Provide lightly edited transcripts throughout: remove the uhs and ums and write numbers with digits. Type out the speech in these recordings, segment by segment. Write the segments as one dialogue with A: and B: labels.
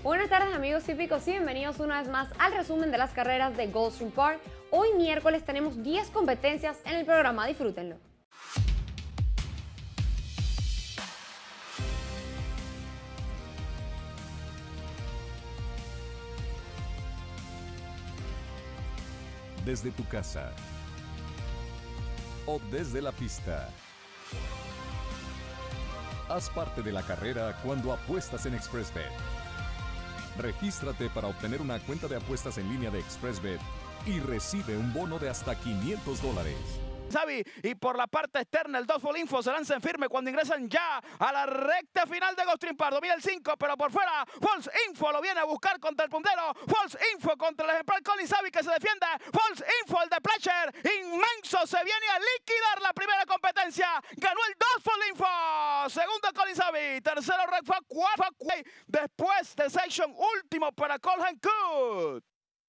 A: Buenas tardes amigos hípicos y bienvenidos una vez más al resumen de las carreras de Gulfstream Park. Hoy miércoles tenemos 10 competencias en el programa, disfrútenlo.
B: Desde tu casa o desde la pista. Haz parte de la carrera cuando apuestas en XpressBet. Regístrate para obtener una cuenta de apuestas en línea de XpressBet y recibe un bono de hasta $500.
C: Xavi, y por la parte externa el 2 Full Info se lanza en firme cuando ingresan ya a la recta final de Gulfstream Park. Domina el 5, pero por fuera False Info lo viene a buscar contra el puntero. False Info contra el ejemplar Colin Xavi que se defiende. False Info, el de Pleasure, inmenso, se viene a liquidar la primera competencia. Ganó el 2 Full Info. Segundo Colin Xavi. Tercero Red Flag, cuarto después de Section, último para Colin Cook.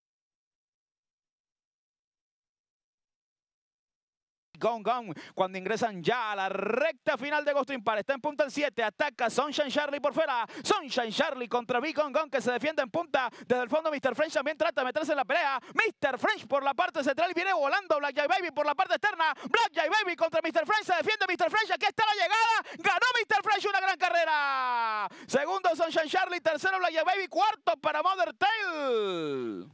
C: Gong cuando ingresan ya a la recta final de Gulfstream Park. Está en punta el 7, ataca Sunshine Charlie por fuera. Sunshine Charlie contra Big Gong que se defiende en punta. Desde el fondo Mr. French también trata de meterse en la pelea. Mr. French por la parte central viene volando. Blackjack Baby por la parte externa. Blackjack Baby contra Mr. French, se defiende Mr. French. Aquí está la llegada. Ganó Mr. French, una gran carrera. Segundo Sunshine Charlie, tercero Blackjack Baby, cuarto para Mother Tail.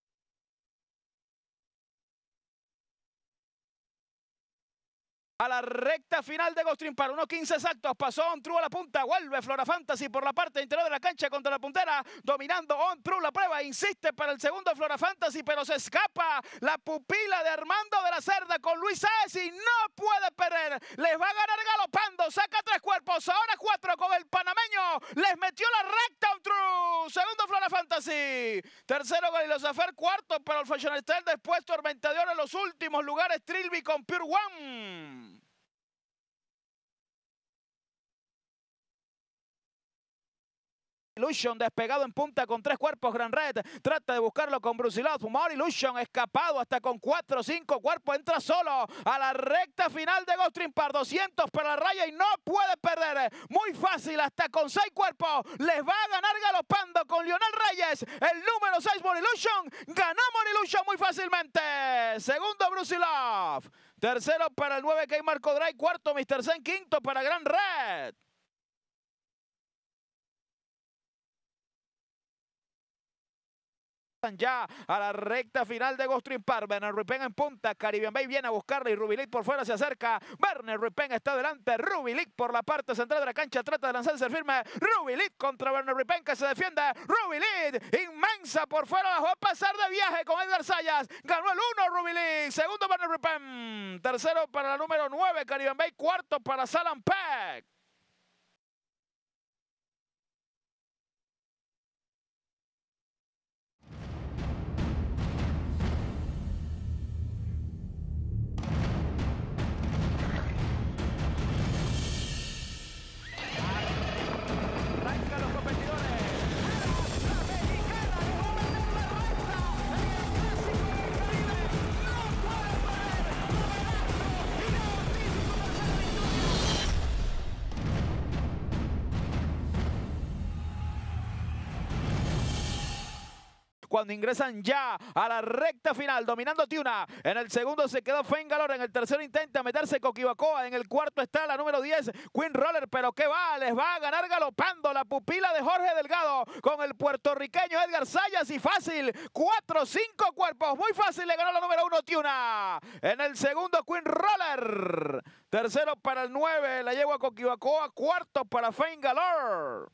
C: A la recta final de Gulfstream Park, 1:15 exactos, pasó On True a la punta, vuelve Flora Fantasy por la parte interior de la cancha contra la puntera, dominando On True la prueba, insiste para el segundo Flora Fantasy, pero se escapa la pupila de Armando de la Cerda con Luis Sáez y no puede perder, les va a ganar galopando, saca 3 cuerpos, ahora 4 con el panameño, les metió la recta On True, segundo Flora Fantasy, tercero Galileo Zafer, cuarto para el Fashion Style, después Tormentador en los últimos lugares, Trilby con Pure One. Illusion despegado en punta con 3 cuerpos, Grand Red trata de buscarlo con Brusilov, More Illusion escapado hasta con 4 o 5 cuerpos, entra solo a la recta final de Gulfstream Park, 200 para la raya y no puede perder, muy fácil, hasta con 6 cuerpos, les va a ganar galopando con Lionel Reyes, el número 6 More Illusion, ganó More Illusion muy fácilmente, segundo Brusilov, tercero para el 9 K Marco Drake, cuarto Mr. Zen, quinto para Grand Red. Ya a la recta final de Gulfstream Park, Werner Ruipen en punta, Caribbean Bay viene a buscarla y Ruby League por fuera se acerca, Werner Ruipen está adelante, Ruby League por la parte central de la cancha trata de lanzarse firme, Ruby League contra Werner Ruipen que se defiende, Ruby League inmensa por fuera, la va a pasar de viaje con Edgar Sayas, ganó el 1 Ruby League, segundo Werner Ruipen, tercero para la número 9 Caribbean Bay, cuarto para Salam Peck. Cuando ingresan ya a la recta final, dominando Tiuna. En el segundo se quedó Fengalor, en el tercero intenta meterse Coquibacoa, en el cuarto está la número 10, Queen Roller, pero ¿qué va? Les va a ganar galopando la pupila de Jorge Delgado con el puertorriqueño Edgar Sayas y fácil, 4 5 cuerpos, muy fácil, le ganó la número 1 Tiuna. En el segundo Queen Roller, tercero para el 9, la yegua Coquibacoa, cuarto para Fengalor.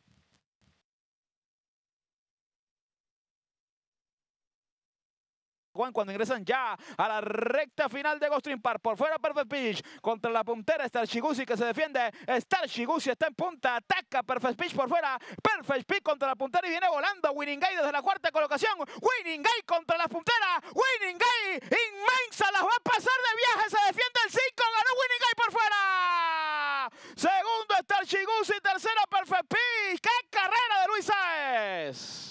C: Cuando ingresan ya a la recta final de Gulfstream Park, por fuera Perfect Pitch contra la puntera Star Shiguzi que se defiende, Star Shiguzi está en punta, ataca Perfect Pitch por fuera, Perfect Pitch contra la puntera y viene volando Winning Guy desde la cuarta colocación, Winning Guy contra la puntera, Winning Guy inmensa, las va a pasar de viaje, se defiende el 5, ganó Winning Guy por fuera, segundo Star Shiguzi, tercero Perfect Pitch, qué carrera de Luis Sáez.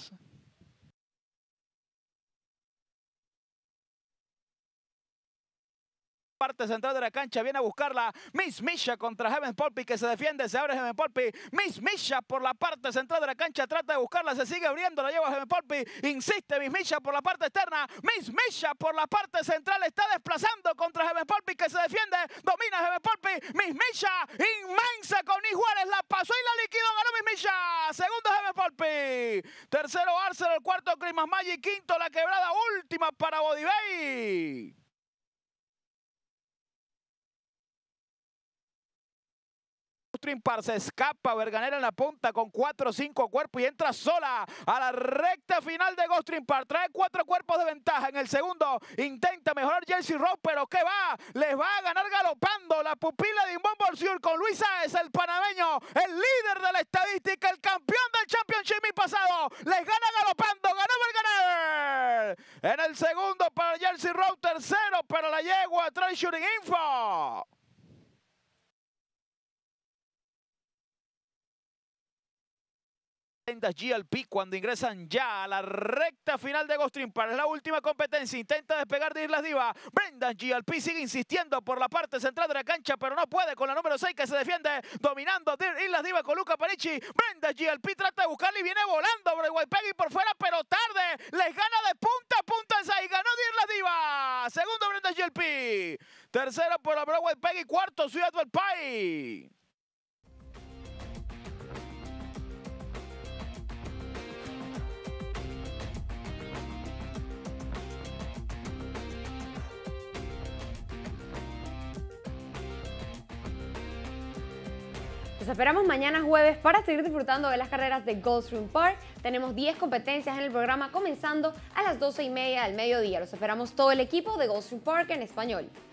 C: Parte central de la cancha, viene a buscarla Miss Misha contra Heaven Polpi, que se defiende, se abre Heaven Polpi. Miss Misha por la parte central de la cancha, trata de buscarla, se sigue abriendo, la lleva Heaven Polpi, insiste Miss Misha por la parte externa. Miss Misha por la parte central está desplazando contra Heaven Polpi, que se defiende, domina Heaven Polpi. Miss Misha, inmensa con Juárez, la pasó y la liquidó, ganó Miss Misha. Segundo Heaven Polpi, tercero Arsenal, cuarto Christmas Magic, quinto La Quebrada, última para Body Bay. Par se escapa, Verganera en la punta con 4 o 5 cuerpos y entra sola a la recta final de Gulfstream Park. Trae 4 cuerpos de ventaja. En el segundo intenta mejorar Jersey Road, pero ¿qué va? Les va a ganar galopando la pupila de Imbón Bolsiur con Luis Sáez, el panameño, el líder de la estadística, el campeón del Championship mi pasado. Les gana galopando, ganó Verganer. En el segundo para Jersey Road, tercero para la yegua Try Shooting Info. GLP cuando ingresan ya a la recta final de Gulfstream Park. Es la última competencia, intenta despegar de Islas Diva. Brendan GLP sigue insistiendo por la parte central de la cancha, pero no puede con la número 6 que se defiende, dominando Islas Diva con Luca Panichi. Brendan GLP trata de buscarle y viene volando Broadway Peggy por fuera, pero tarde, les gana de punta a punta esa y ganó Islas Diva. Segundo Brendan GLP, tercero por la Broadway Peggy, cuarto Ciudad del Pai.
A: Los esperamos mañana jueves para seguir disfrutando de las carreras de Gulfstream Park. Tenemos 10 competencias en el programa comenzando a las 12:30 del mediodía. Los esperamos todo el equipo de Gulfstream Park en español.